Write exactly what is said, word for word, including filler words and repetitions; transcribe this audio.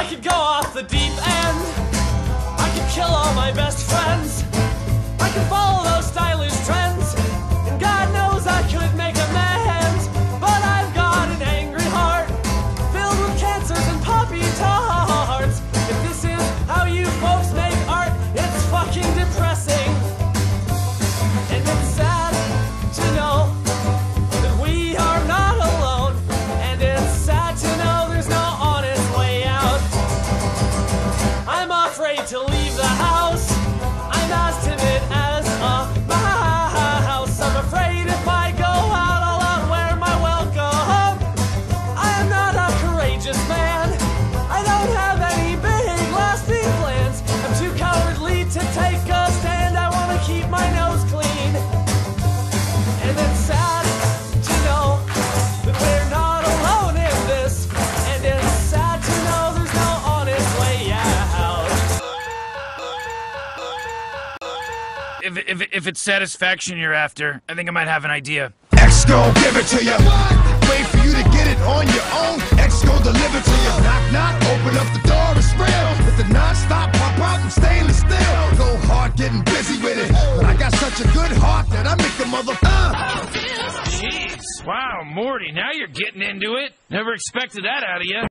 I could go off the deep end. I could kill all my best friends. I could follow those stylish trends. And God knows I could make amends. But I've got an angry heart filled with cancers and poppy tarts. If this is how you folks make art, it's fucking depressing. And it's sad to know that we are not alone. And it's sad to know there's no honest way out. I'm afraid to leave the house. I'm as timid as a mouse. I'm afraid if I go out, I'll outwear my welcome. I am not a courageous man. I don't have any big lasting plans. I'm too cowardly to take a stand. I want to keep my nose clean. And it's sad to know that we're not alone in this. And it's sad to know there's no honest way out. If, if, if it's satisfaction you're after, I think I might have an idea. X gon' give it to you. Wait for you to get it on your own. X gon' deliver to you. Knock, knock, open up the door, it's real. With the non-stop pop out and stainless steel. Go hard getting busy with it. But I got such a good heart that I make the mother uh. Jeez, wow, Morty, now you're getting into it. Never expected that out of you.